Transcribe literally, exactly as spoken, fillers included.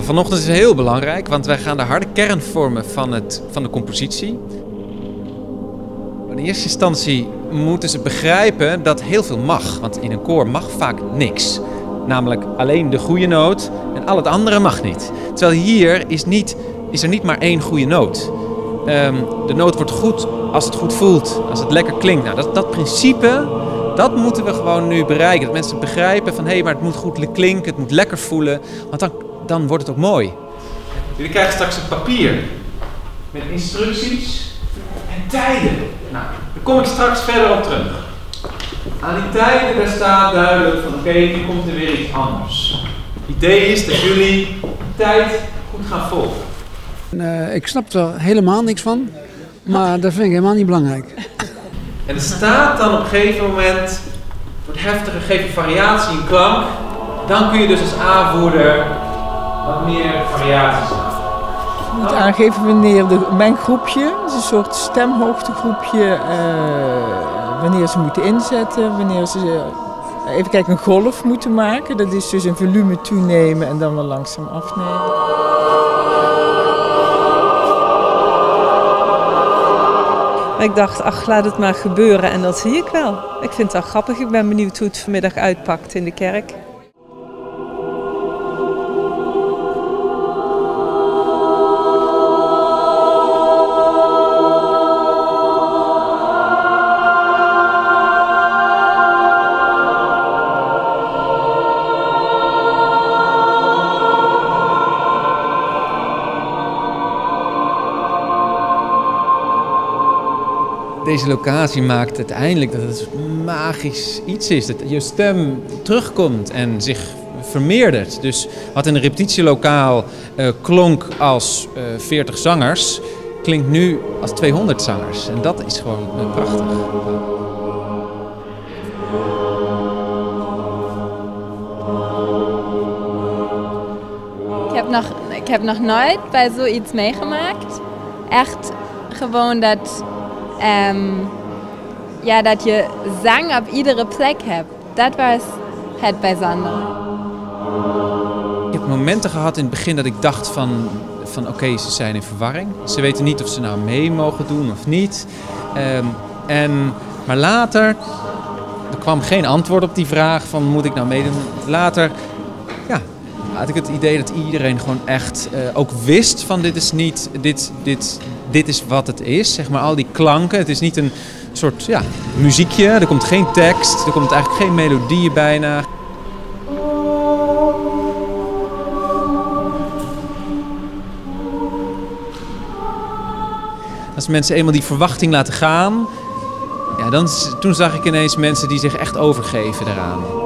vanochtend is heel belangrijk, want wij gaan de harde kern vormen van, het, van de compositie. In eerste instantie moeten ze begrijpen dat heel veel mag, want in een koor mag vaak niks. Namelijk alleen de goede noot en al het andere mag niet. Terwijl hier is, niet, is er niet maar één goede noot. Um, de noot wordt goed als het goed voelt, als het lekker klinkt. Nou, dat, dat principe, dat moeten we gewoon nu bereiken. Dat mensen begrijpen van, hé, hey, maar het moet goed klinken, het moet lekker voelen. Want dan, dan wordt het ook mooi. Jullie krijgen straks een papier met instructies en tijden. Nou, daar kom ik straks verder op terug. Aan die tijden daar staat duidelijk van, oké, okay, nu komt er weer iets anders. Het idee is dat jullie de tijd goed gaan volgen. Uh, ik snap er helemaal niks van, maar dat vind ik helemaal niet belangrijk. En er staat dan op een gegeven moment, wordt heftiger, geef je variatie in klank. Dan kun je dus als aanvoerder wat meer variaties aan. Je moet aangeven wanneer de, mijn groepje, het is een soort stemhoogtegroepje, uh, wanneer ze moeten inzetten, wanneer ze uh, even kijken een golf moeten maken. Dat is dus een volume toenemen en dan weer langzaam afnemen. Ik dacht, ach, laat het maar gebeuren en dat zie ik wel. Ik vind het wel grappig, ik ben benieuwd hoe het vanmiddag uitpakt in de kerk. Deze locatie maakt uiteindelijk dat het magisch iets is. Dat je stem terugkomt en zich vermeerdert. Dus wat in een repetitielokaal uh, klonk als uh, veertig zangers, klinkt nu als tweehonderd zangers. En dat is gewoon uh, prachtig. Ik heb nog, ik heb nog nooit bij zoiets meegemaakt. Echt gewoon dat... Um, ja, dat je zang op iedere plek hebt. Dat was het bijzondere. Ik heb momenten gehad in het begin dat ik dacht van, van oké, okay, ze zijn in verwarring. Ze weten niet of ze nou mee mogen doen of niet. Um, en, maar later, er kwam geen antwoord op die vraag van moet ik nou meedoen. Later, ja, had ik het idee dat iedereen gewoon echt uh, ook wist van dit is niet, dit, dit, dit is wat het is. Zeg maar al die klanken, het is niet een soort ja, muziekje, er komt geen tekst, er komt eigenlijk geen melodie bijna. Als mensen eenmaal die verwachting laten gaan, ja, dan, toen zag ik ineens mensen die zich echt overgeven daaraan.